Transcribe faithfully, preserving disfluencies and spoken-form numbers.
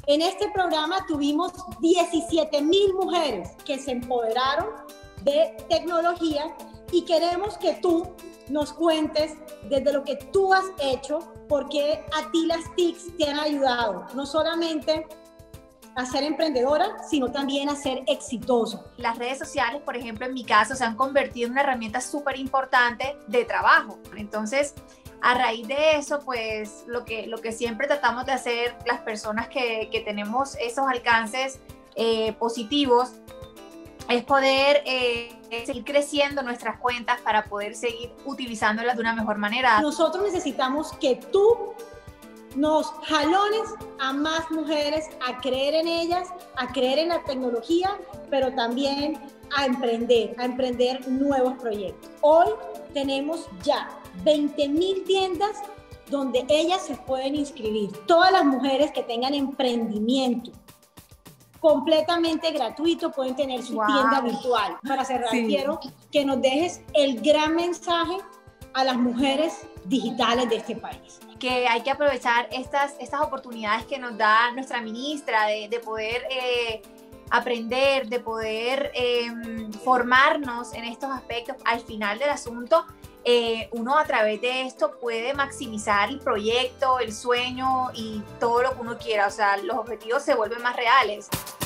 En este programa tuvimos diecisiete mil mujeres que se empoderaron de tecnología y queremos que tú nos cuentes desde lo que tú has hecho, porque a ti las T I Cs te han ayudado, no solamente a ser emprendedora, sino también a ser exitoso. Las redes sociales, por ejemplo, en mi caso, se han convertido en una herramienta súper importante de trabajo. Entonces, a raíz de eso, pues, lo que, lo que siempre tratamos de hacer las personas que, que tenemos esos alcances eh, positivos es poder eh, seguir creciendo nuestras cuentas para poder seguir utilizándolas de una mejor manera. Nosotros necesitamos que tú nos jalones a más mujeres a creer en ellas, a creer en la tecnología, pero también a emprender, a emprender nuevos proyectos. Hoy tenemos ya veinte mil tiendas donde ellas se pueden inscribir. Todas las mujeres que tengan emprendimiento completamente gratuito pueden tener su wow. tienda virtual. Para cerrar, sí. quiero que nos dejes el gran mensaje a las mujeres digitales de este país. Que hay que aprovechar estas, estas oportunidades que nos da nuestra ministra de, de poder eh, aprender, de poder eh, formarnos en estos aspectos. Al final del asunto, eh, uno a través de esto puede maximizar el proyecto, el sueño y todo lo que uno quiera. O sea, los objetivos se vuelven más reales.